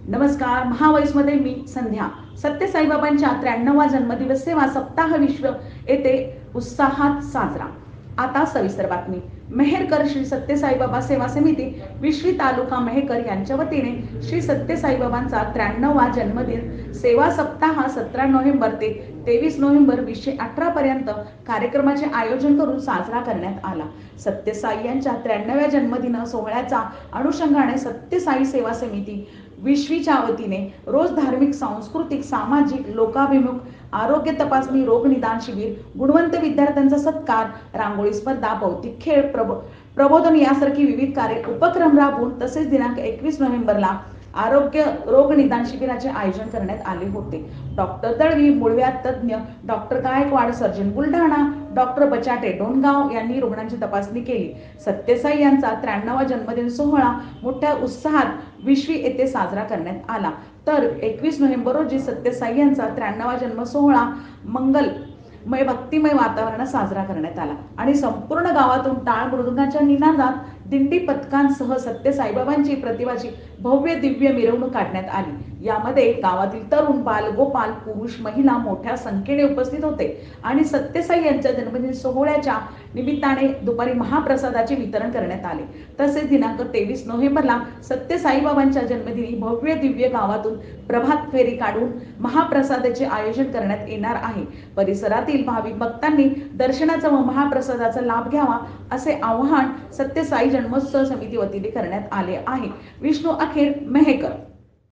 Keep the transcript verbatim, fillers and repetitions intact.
नमस्कार, महावॉइसमध्ये मी संध्या. सत्य साईबाबांच्या त्र्याण्णवा जन्मदिवस सेवा सप्ताह विश्व येथे उत्साहात साजरा. आता सविस्तर बातमी. मेहकर श्री सत्य साईबाबा सेवा समिती विश्वी तालुका मेहकर यांच्या वतीने श्री सत्य साईबाबांचा त्र्याण्णवा जन्मदिन सेवा सप्ताह सतरा नोव्हेंबर ते तेवीस नोव्हेंबर वीसशे अठरा पर्यंत कार्यक्रमाचे आयोजन करून साजरा करण्यात आला. सत्य साई यांच्या त्र्याण्णव्या जन्मदिन सोहळ्याच्या अनुषंगाने सत्य साई सेवा समिती विश्वीच्या वतीने रोज धार्मिक, सांस्कृतिक, सामाजिक, लोकाभिमुख, आरोग्य तपासणी, रोग निदान शिबिर, गुणवंत विद्यार्थ्यांचा सत्कार, रांगोळी स्पर्धा, भौतिक खेळ, प्रबो प्रबोधन यासारखी विविध कार्य उपक्रम राबवून तसेच दिनांक एकवीस नोव्हेंबरला आरोग्य रोग निदान शिबिराचे आयोजन करण्यात आले होते. डॉक्टर दळवी, मूळव्याध तज्ञ, doctor Gaikwad, surgeon Buldhana, doctor Bachate Dongaon यांनी रुग्णांची तपासणी केली. सत्यसाई यांचा त्र्याण्णवा जन्मदिन सोहळा मोठ्या उत्साहात विश्वी येथे साजरा करण्यात आला. तर एकवीस नोव्हेंबर रोजी सत्यसाई यांचा त्र्याण्णवा जन्म सोहळा मंगलमय भक्तिमय वातावरणात साजरा करण्यात आला आणि संपूर्ण गावातून टाळ मृदुंगाच्या निनादात दिंडी पथकांसह सत्य साईबाबांची प्रतिमाची भव्य दिव्य मिरवणूक काढण्यात आली. यामध्ये गावातील तरुण, बाल, गोपाल, पुरुष, महिला मोठ्या संख्येने उपस्थित होते आणि सत्यसाई यांच्या जन्मदिन सोहळ्याच्या निमित्ताने दुपारी महाप्रसादाचे वितरण करण्यात आले. तसेच दिनांक तेवीस नोव्हेंबरला सत्य साईबाबांच्या जन्मदिनी भव्य दिव्य गावातून प्रभात फेरी काढून महाप्रसादाचे आयोजन करण्यात येणार आहे. परिसरातील भाविक भक्तांनी दर्शनाचा व महाप्रसादाचा लाभ घ्यावा असे आवाहन सत्य साई जन्मोत्सव समिती वतीने करण्यात आले आहे. विष्णू अखेर, मेहकर.